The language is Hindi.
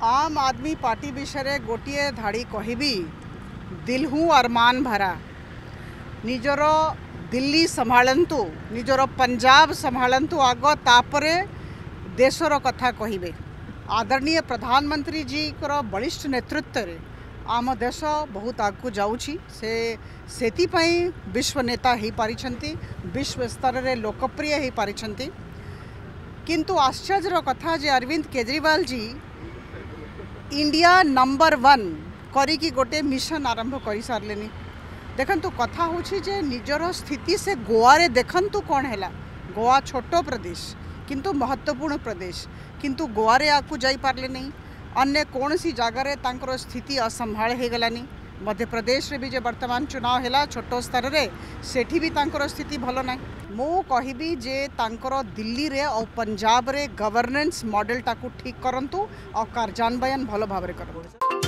आम आदमी पार्टी विषय गोटे धाड़ी कहबी दिल हूँ अरमान भरा निजर दिल्ली संभालतु निजर पंजाब संभालतु आग तापरे देशर कथा कहिबे। आदरणीय प्रधानमंत्री जी को बलिष्ठ नेतृत्व रे आम देश बहुत आगू जाऊँगी से विश्व नेता हो पारिछंती, विश्व स्तर रे लोकप्रिय हो पारिछंती। किंतु आश्चर्यर कथा जे अरविंद केजरीवाल जी इंडिया नंबर 1 करी गोटे मिशन आरंभ कर सारे। देखंतु कथा होछि जे निजर स्थिति से गोवा रे देखंतु कौन है। गोवा छोटो प्रदेश किंतु महत्वपूर्ण प्रदेश, किंतु गोवा रे आकु जाई पारले नहीं। अन्य कौन सी जगार तांकर स्थिति असंभाल हो गलानी। मध्य प्रदेश रे भी जे वर्तमान चुनाव हैला छोटो स्तर रे सेठी भी तांकर स्थिति भलो ना। मु कहबी जे तांकर दिल्ली रे और पंजाब रे गवर्नेंस मॉडल टाकू ठीक करंतु और कार्यान्वयन भलो भाव रे करंतु।